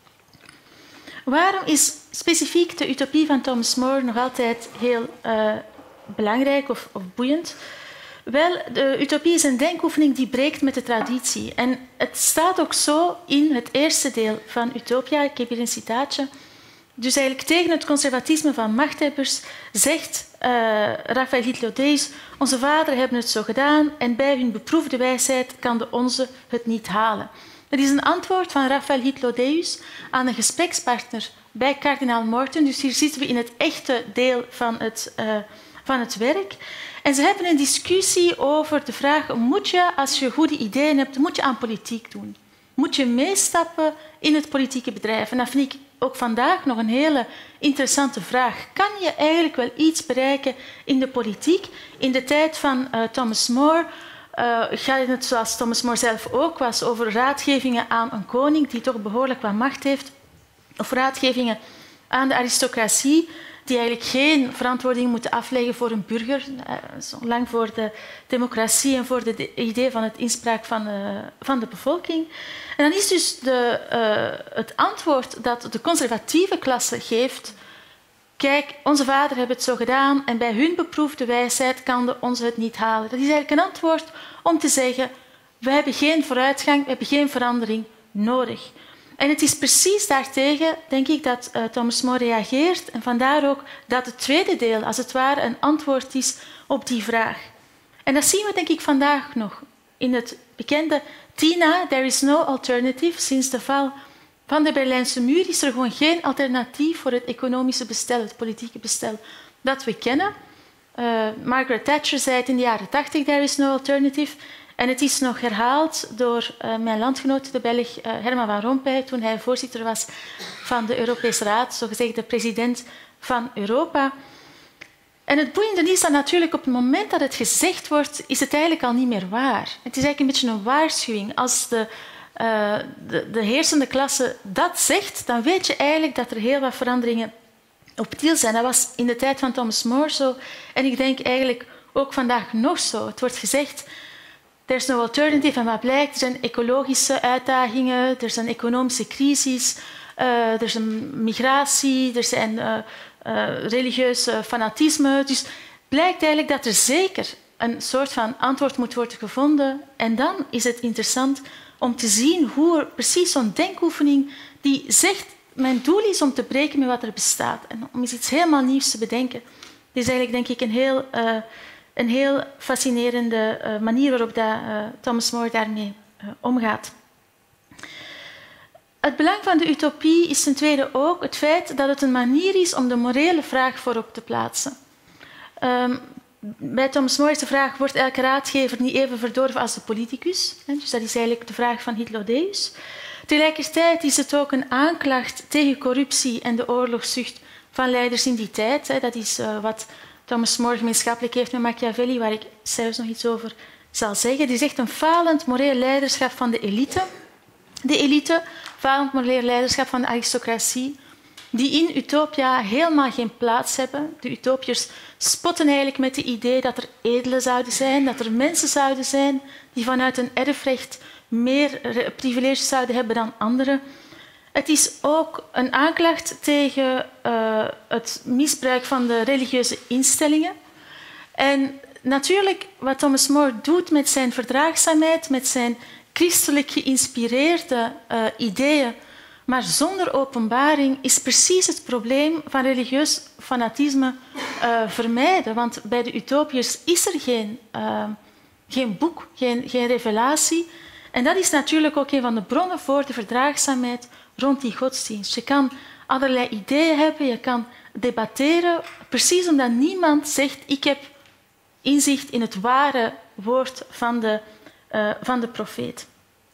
Waarom is specifiek de utopie van Thomas More nog altijd heel uh, belangrijk of, of boeiend? Wel, de utopie is een denkoefening die breekt met de traditie. En het staat ook zo in het eerste deel van Utopia. Ik heb hier een citaatje. Dus eigenlijk tegen het conservatisme van machthebbers zegt uh, Raphaël Hytlodeus: onze vaderen hebben het zo gedaan en bij hun beproefde wijsheid kan de onze het niet halen. Dat is een antwoord van Raphaël Hytlodeus aan een gesprekspartner bij kardinaal Morton. Dus hier zitten we in het echte deel van het, uh, van het werk. En ze hebben een discussie over de vraag: moet je, als je goede ideeën hebt, moet je aan politiek doen? Moet je meestappen in het politieke bedrijf? En dat vind ik ook vandaag nog een hele interessante vraag. Kan je eigenlijk wel iets bereiken in de politiek? In de tijd van uh, Thomas More uh, gaat het, zoals Thomas More zelf ook was, over raadgevingen aan een koning die toch behoorlijk wat macht heeft, of raadgevingen aan de aristocratie, die eigenlijk geen verantwoording moeten afleggen voor een burger, zolang voor de democratie en voor het idee van het inspraak van de, van de bevolking. En dan is dus de, uh, het antwoord dat de conservatieve klasse geeft: kijk, onze vaderen hebben het zo gedaan en bij hun beproefde wijsheid kan de onze het niet halen. Dat is eigenlijk een antwoord om te zeggen: we hebben geen vooruitgang, we hebben geen verandering nodig. En het is precies daartegen, denk ik, dat uh, Thomas More reageert. En vandaar ook dat het tweede deel, als het ware, een antwoord is op die vraag. En dat zien we, denk ik, vandaag nog. In het bekende Tina, There is no alternative. Sinds de val van de Berlijnse muur is er gewoon geen alternatief voor het economische bestel, het politieke bestel dat we kennen. Uh, Margaret Thatcher zei het in de jaren tachtig, There is no alternative. En het is nog herhaald door uh, mijn landgenoot, de Belg uh, Herman Van Rompuy, toen hij voorzitter was van de Europese Raad, zogezegd de president van Europa. En het boeiende is dat natuurlijk op het moment dat het gezegd wordt, is het eigenlijk al niet meer waar. Het is eigenlijk een beetje een waarschuwing. Als de, uh, de, de heersende klasse dat zegt, dan weet je eigenlijk dat er heel wat veranderingen op til zijn. Dat was in de tijd van Thomas More zo. En ik denk eigenlijk ook vandaag nog zo. Het wordt gezegd: er is no alternative. En wat blijkt? Er zijn ecologische uitdagingen, er is een economische crisis, uh, er is een migratie, er zijn uh, uh, religieus fanatisme. Dus het blijkt eigenlijk dat er zeker een soort van antwoord moet worden gevonden. En dan is het interessant om te zien hoe er precies zo'n denkoefening die zegt: mijn doel is om te breken met wat er bestaat en om eens iets helemaal nieuws te bedenken. Dit is eigenlijk, denk ik, een heel... Uh, Een heel fascinerende uh, manier waarop dat, uh, Thomas More daarmee uh, omgaat. Het belang van de utopie is ten tweede ook het feit dat het een manier is om de morele vraag voorop te plaatsen. Um, bij Thomas More is de vraag: wordt elke raadgever niet even verdorven als de politicus? Dus dat is eigenlijk de vraag van Hytlodeus. Tegelijkertijd is het ook een aanklacht tegen corruptie en de oorlogszucht van leiders in die tijd. Dat is uh, wat Thomas More gemeenschappelijk heeft met Machiavelli, waar ik zelfs nog iets over zal zeggen. Die zegt een falend moreel leiderschap van de elite. De elite, falend moreel leiderschap van de aristocratie, die in Utopia helemaal geen plaats hebben. De utopiërs spotten eigenlijk met het idee dat er edelen zouden zijn, dat er mensen zouden zijn die vanuit een erfrecht meer privileges zouden hebben dan anderen. Het is ook een aanklacht tegen uh, het misbruik van de religieuze instellingen. En natuurlijk, wat Thomas More doet met zijn verdraagzaamheid, met zijn christelijk geïnspireerde uh, ideeën, maar zonder openbaring, is precies het probleem van religieus fanatisme uh, vermijden. Want bij de utopiërs is er geen, uh, geen boek, geen, geen revelatie. En dat is natuurlijk ook een van de bronnen voor de verdraagzaamheid rond die godsdienst. Je kan allerlei ideeën hebben, je kan debatteren, precies omdat niemand zegt: ik heb inzicht in het ware woord van de, uh, van de profeet.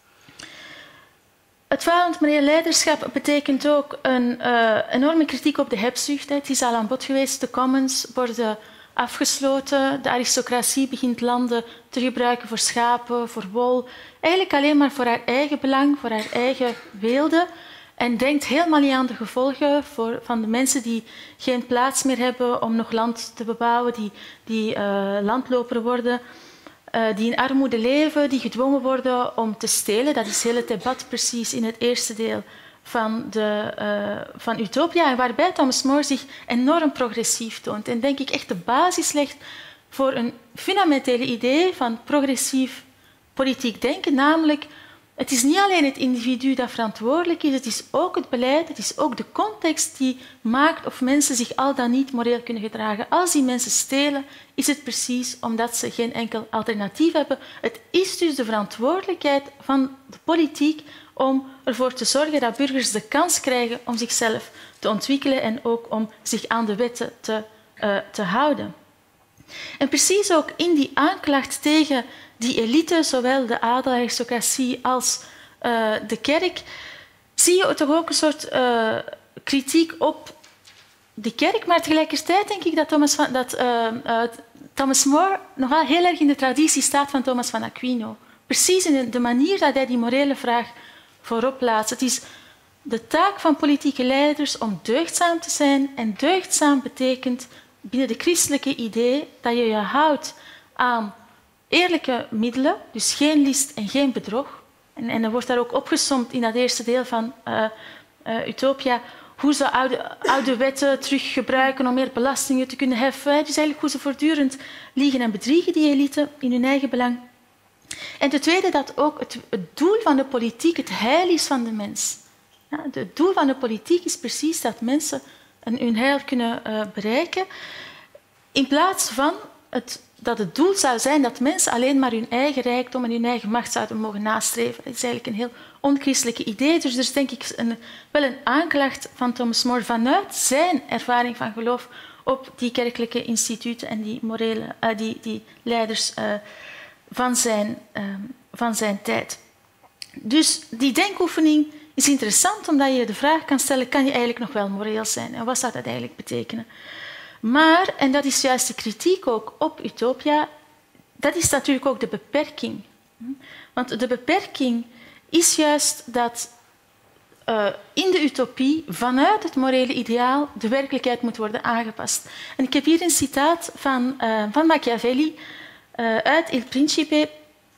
Het falend moreel leiderschap betekent ook een uh, enorme kritiek op de hebzucht. Het is al aan bod geweest. De commons worden afgesloten. De aristocratie begint landen te gebruiken voor schapen, voor wol. Eigenlijk alleen maar voor haar eigen belang, voor haar eigen weelde. En denkt helemaal niet aan de gevolgen voor, van de mensen die geen plaats meer hebben om nog land te bebouwen, die, die uh, landloper worden, uh, die in armoede leven, die gedwongen worden om te stelen. Dat is heel het debat precies in het eerste deel van, de, uh, van Utopia, en waarbij Thomas More zich enorm progressief toont. En denk ik echt de basis legt voor een fundamentele idee van progressief politiek denken, namelijk het is niet alleen het individu dat verantwoordelijk is, het is ook het beleid, het is ook de context die maakt of mensen zich al dan niet moreel kunnen gedragen. Als die mensen stelen, is het precies omdat ze geen enkel alternatief hebben. Het is dus de verantwoordelijkheid van de politiek om ervoor te zorgen dat burgers de kans krijgen om zichzelf te ontwikkelen en ook om zich aan de wetten te, uh, te houden. En precies ook in die aanklacht tegen die elite, zowel de adelaristocratie als uh, de kerk, zie je toch ook een soort uh, kritiek op de kerk. Maar tegelijkertijd denk ik dat Thomas, van, dat, uh, uh, Thomas More nog wel heel erg in de traditie staat van Thomas van Aquino. Precies in de manier dat hij die morele vraag voorop plaatst. Het is de taak van politieke leiders om deugdzaam te zijn. En deugdzaam betekent binnen de christelijke idee dat je je houdt aan eerlijke middelen, dus geen list en geen bedrog. En, en er wordt daar ook opgesomd in dat eerste deel van uh, uh, Utopia hoe ze oude, oude wetten terug gebruiken om meer belastingen te kunnen heffen. Dus eigenlijk hoe ze voortdurend liegen en bedriegen, die elite, in hun eigen belang. En ten tweede dat ook het, het doel van de politiek het heil is van de mens. Ja, het doel van de politiek is precies dat mensen hun heil kunnen uh, bereiken, in plaats van het, dat het doel zou zijn dat mensen alleen maar hun eigen rijkdom en hun eigen macht zouden mogen nastreven. Dat is eigenlijk een heel onchristelijke idee. Dus er is denk ik een, wel een aanklacht van Thomas More vanuit zijn ervaring van geloof op die kerkelijke instituten en die, morele, uh, die, die leiders uh, van, zijn, uh, van zijn tijd. Dus die denkoefening is interessant omdat je de vraag kan stellen, kan je eigenlijk nog wel moreel zijn? En wat zou dat eigenlijk betekenen? Maar, en dat is juist de kritiek ook op Utopia, dat is natuurlijk ook de beperking. Want de beperking is juist dat uh, in de utopie vanuit het morele ideaal de werkelijkheid moet worden aangepast. En ik heb hier een citaat van, uh, van Machiavelli uh, uit Il Principe.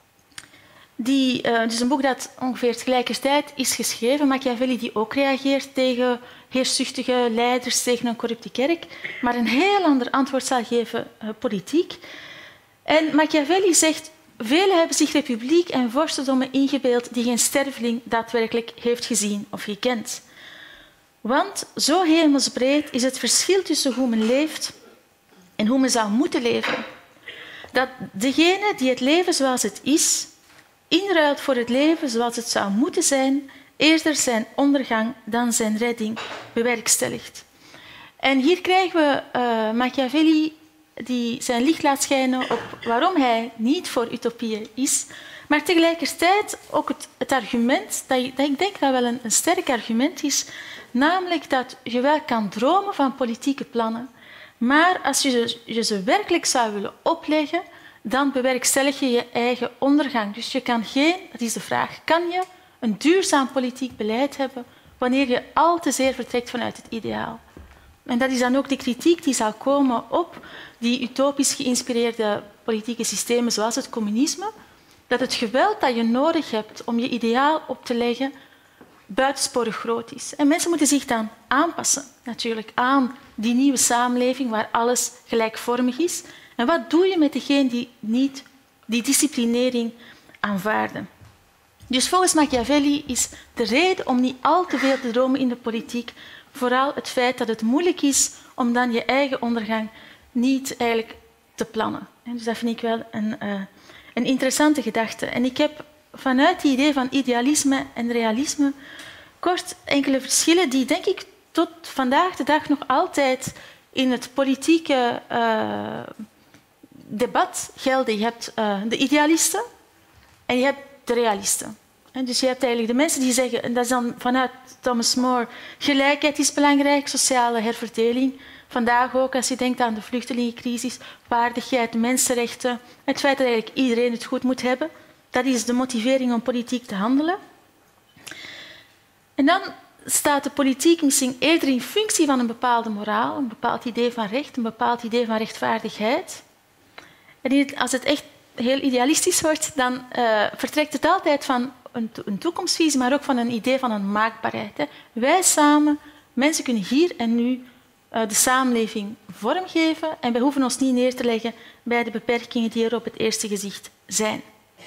Die, uh, dus een boek dat ongeveer tegelijkertijd is geschreven. Machiavelli die ook reageert tegen heerszuchtige leiders, tegen een corrupte kerk, maar een heel ander antwoord zal geven uh, politiek. En Machiavelli zegt, velen hebben zich republiek en vorstendommen ingebeeld die geen sterveling daadwerkelijk heeft gezien of gekend. Want zo hemelsbreed is het verschil tussen hoe men leeft en hoe men zou moeten leven, dat degene die het leven zoals het is, inruilt voor het leven zoals het zou moeten zijn, eerder zijn ondergang dan zijn redding bewerkstelligt. En hier krijgen we uh, Machiavelli die zijn licht laat schijnen op waarom hij niet voor utopieën is, maar tegelijkertijd ook het, het argument, dat, je, dat ik denk dat wel een, een sterk argument is, namelijk dat je wel kan dromen van politieke plannen, maar als je, je ze werkelijk zou willen opleggen, dan bewerkstellig je je eigen ondergang. Dus je kan geen, dat is de vraag, kan je een duurzaam politiek beleid hebben wanneer je al te zeer vertrekt vanuit het ideaal? En dat is dan ook de kritiek die zal komen op die utopisch geïnspireerde politieke systemen zoals het communisme, dat het geweld dat je nodig hebt om je ideaal op te leggen buitensporig groot is. En mensen moeten zich dan aanpassen, natuurlijk, aan die nieuwe samenleving waar alles gelijkvormig is. En wat doe je met degenen die niet die disciplinering aanvaarden? Dus volgens Machiavelli is de reden om niet al te veel te dromen in de politiek vooral het feit dat het moeilijk is om dan je eigen ondergang niet eigenlijk te plannen. Dus dat vind ik wel een, uh, een interessante gedachte. En ik heb vanuit het idee van idealisme en realisme kort enkele verschillen die, denk ik, tot vandaag de dag nog altijd in het politieke uh, debat gelden. Je hebt uh, de idealisten en je hebt de realisten. Dus je hebt eigenlijk de mensen die zeggen, en dat is dan vanuit Thomas More, gelijkheid is belangrijk, sociale herverdeling. Vandaag ook, als je denkt aan de vluchtelingencrisis, waardigheid, mensenrechten, het feit dat eigenlijk iedereen het goed moet hebben, dat is de motivering om politiek te handelen. En dan staat de politiek misschien eerder in functie van een bepaalde moraal, een bepaald idee van recht, een bepaald idee van rechtvaardigheid. En als het echt heel idealistisch wordt, dan uh, vertrekt het altijd van een, to een toekomstvisie, maar ook van een idee van een maakbaarheid. Hè. Wij samen, mensen kunnen hier en nu uh, de samenleving vormgeven en wij hoeven ons niet neer te leggen bij de beperkingen die er op het eerste gezicht zijn.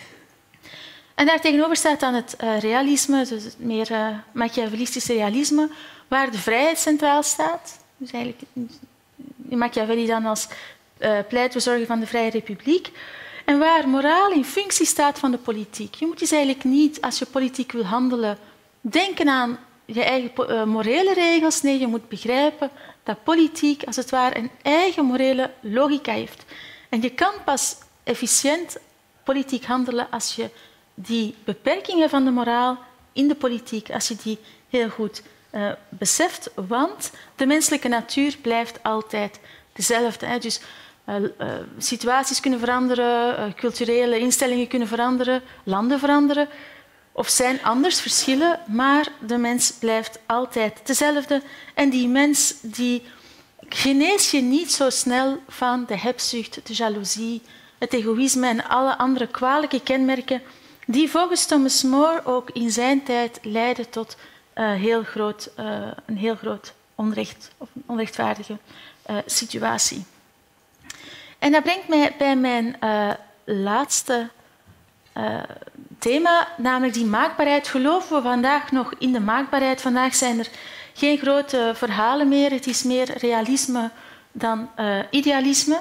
En daartegenover staat dan het uh, realisme, dus het meer uh, machiavellistische realisme, waar de vrijheid centraal staat. Dus eigenlijk Machiavelli dan als uh, pleitbezorger van de Vrije Republiek. En waar moraal in functie staat van de politiek. Je moet dus eigenlijk niet, als je politiek wil handelen, denken aan je eigen uh, morele regels. Nee, je moet begrijpen dat politiek, als het ware, een eigen morele logica heeft. En je kan pas efficiënt politiek handelen als je die beperkingen van de moraal in de politiek, als je die heel goed uh, beseft, want de menselijke natuur blijft altijd dezelfde. Hè. Dus uh, uh, situaties kunnen veranderen, uh, culturele instellingen kunnen veranderen, landen veranderen of zijn anders, verschillen, maar de mens blijft altijd dezelfde. En die mens die genees je niet zo snel van de hebzucht, de jaloezie, het egoïsme en alle andere kwalijke kenmerken die volgens Thomas More ook in zijn tijd leidden tot uh, heel groot, uh, een heel groot onrecht of een onrechtvaardige uh, situatie. En dat brengt mij bij mijn uh, laatste uh, thema, namelijk die maakbaarheid. Geloven we vandaag nog in de maakbaarheid? Vandaag zijn er geen grote verhalen meer. Het is meer realisme dan uh, idealisme.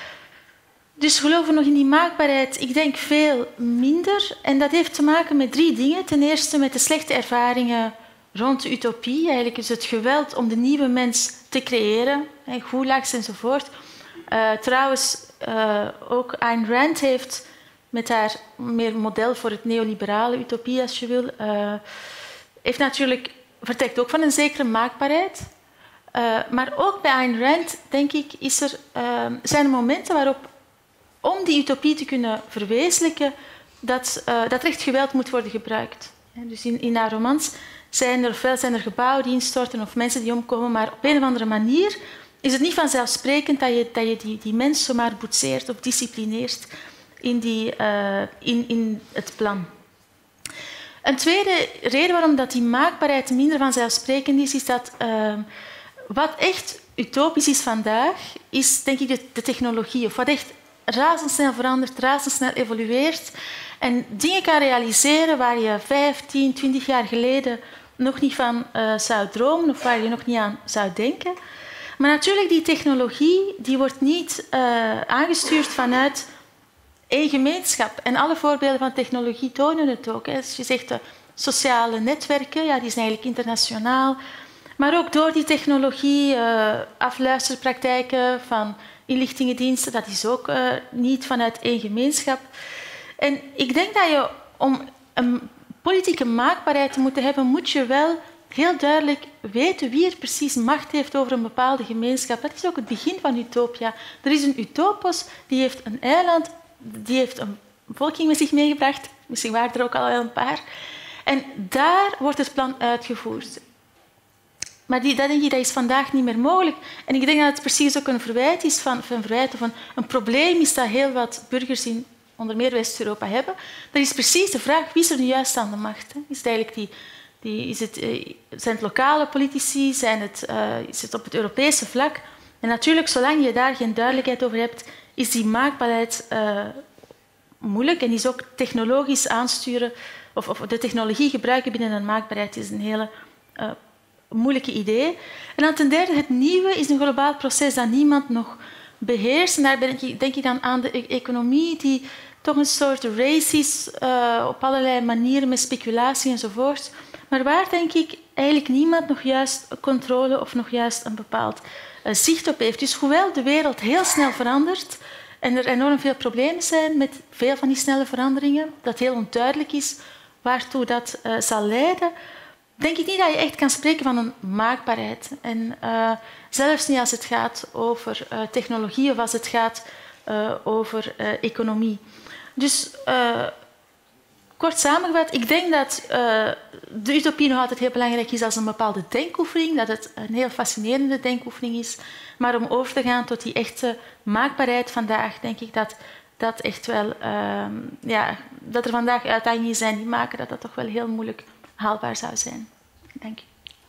Dus geloven we nog in die maakbaarheid? Ik denk veel minder. En dat heeft te maken met drie dingen. Ten eerste met de slechte ervaringen rond de utopie. Eigenlijk is het geweld om de nieuwe mens te creëren. Gulags enzovoort. Uh, trouwens, uh, ook Ayn Rand heeft met haar meer model voor het neoliberale utopie, als je wil, uh, heeft natuurlijk, vertrekt ook van een zekere maakbaarheid. Uh, maar ook bij Ayn Rand, denk ik, is er, uh, zijn er momenten waarop, om die utopie te kunnen verwezenlijken, dat, uh, dat er echt geweld moet worden gebruikt. Dus in, in haar romans zijn er, ofwel zijn er gebouwen die instorten of mensen die omkomen, maar op een of andere manier is het niet vanzelfsprekend dat je, dat je die, die mens zomaar boetseert of disciplineert in, die, uh, in, in het plan. Een tweede reden waarom dat die maakbaarheid minder vanzelfsprekend is, is dat uh, wat echt utopisch is vandaag, is denk ik de, de technologie. Of wat echt razendsnel verandert, razendsnel evolueert en dingen kan realiseren waar je vijftien, twintig jaar geleden nog niet van uh, zou dromen of waar je nog niet aan zou denken. Maar natuurlijk, die technologie die wordt niet uh, aangestuurd vanuit één gemeenschap. En alle voorbeelden van technologie tonen het ook. Hè. Als je zegt de sociale netwerken, ja, die zijn eigenlijk internationaal. Maar ook door die technologie, uh, afluisterpraktijken van inlichtingendiensten, dat is ook uh, niet vanuit één gemeenschap. En ik denk dat je, om een politieke maakbaarheid te moeten hebben, moet je wel heel duidelijk weten wie er precies macht heeft over een bepaalde gemeenschap. Dat is ook het begin van Utopia. Er is een utopos, die heeft een eiland, die heeft een bevolking met zich meegebracht. Misschien waren er ook al een paar. En daar wordt het plan uitgevoerd. Maar die, dat, denk ik, dat is vandaag niet meer mogelijk. En ik denk dat het precies ook een verwijt is van, van verwijt of een, een probleem is dat heel wat burgers in onder meer West-Europa hebben. Dat is precies de vraag, wie is er nu juist aan de macht? Hè? Is het eigenlijk die... Die, is het, uh, zijn het lokale politici? Zijn het, uh, is het op het Europese vlak? En natuurlijk, zolang je daar geen duidelijkheid over hebt, is die maakbaarheid uh, moeilijk en is ook technologisch aansturen of, of de technologie gebruiken binnen een maakbaarheid is een hele uh, moeilijke idee. En dan ten derde, het nieuwe is een globaal proces dat niemand nog beheerst. En daar denk ik, denk ik dan aan de economie die toch een soort race is uh, op allerlei manieren met speculatie enzovoort. Maar waar, denk ik, eigenlijk niemand nog juist controle of nog juist een bepaald uh, zicht op heeft. Dus hoewel de wereld heel snel verandert en er enorm veel problemen zijn met veel van die snelle veranderingen, dat heel onduidelijk is waartoe dat uh, zal leiden, denk ik niet dat je echt kan spreken van een maakbaarheid. En uh, zelfs niet als het gaat over uh, technologie of als het gaat uh, over uh, economie. Dus uh, kort samengevat, ik denk dat uh, de utopie nog altijd heel belangrijk is als een bepaalde denkoefening, dat het een heel fascinerende denkoefening is. Maar om over te gaan tot die echte maakbaarheid vandaag, denk ik dat dat echt wel, uh, ja, dat er vandaag uitdagingen zijn die maken dat dat toch wel heel moeilijk haalbaar zou zijn. Dank u.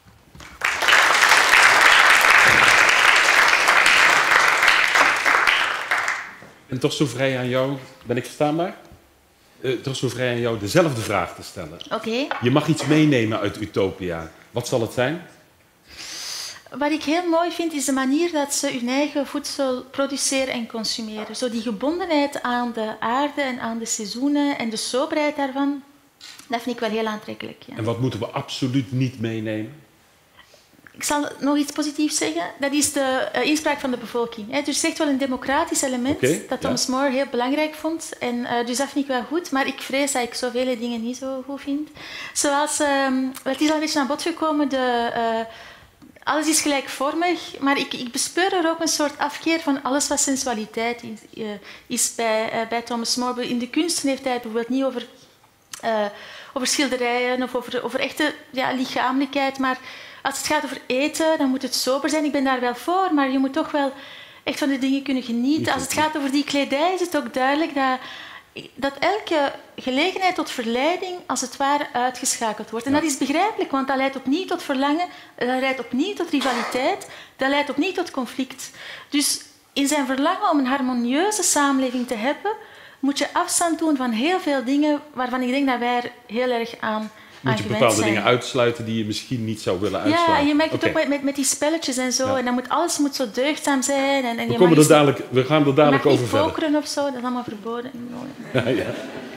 En toch zo vrij aan jou, ben ik verstaanbaar? Uh, toch zo vrij aan jou dezelfde vraag te stellen. Oké. Okay. Je mag iets meenemen uit Utopia. Wat zal het zijn? Wat ik heel mooi vind, is de manier dat ze hun eigen voedsel produceren en consumeren. Zo die gebondenheid aan de aarde en aan de seizoenen en de soberheid daarvan, dat vind ik wel heel aantrekkelijk. Ja. En wat moeten we absoluut niet meenemen? Ik zal nog iets positiefs zeggen. Dat is de uh, inspraak van de bevolking. Hè. Dus het is echt wel een democratisch element okay, dat Thomas ja. More heel belangrijk vond. En, uh, dus dat vind ik wel goed. Maar ik vrees dat ik zoveel dingen niet zo goed vind. Zoals, uh, het is al een beetje aan bod gekomen, de... Uh, Alles is gelijkvormig, maar ik, ik bespeur er ook een soort afkeer van alles wat sensualiteit is, uh, is bij, uh, bij Thomas More. In de kunsten heeft hij het bijvoorbeeld niet over, uh, over schilderijen of over, over echte ja, lichamelijkheid. Maar als het gaat over eten, dan moet het sober zijn. Ik ben daar wel voor, maar je moet toch wel echt van de dingen kunnen genieten. Als het gaat over die kledij is het ook duidelijk dat... dat elke gelegenheid tot verleiding als het ware uitgeschakeld wordt. En dat is begrijpelijk, want dat leidt opnieuw tot verlangen, dat leidt opnieuw tot rivaliteit, dat leidt opnieuw tot conflict. Dus in zijn verlangen om een harmonieuze samenleving te hebben, moet je afstand doen van heel veel dingen waarvan ik denk dat wij er heel erg aan Moet je bepaalde zijn. dingen uitsluiten die je misschien niet zou willen uitsluiten? Ja, en je merkt het okay. ook met, met die spelletjes en zo. Ja. En dan moet, alles moet zo deugdzaam zijn. En, en we, je komen mag er dadelijk, we gaan er dadelijk je mag over niet verder. pokeren of zo, dat is allemaal verboden. Ja, ja.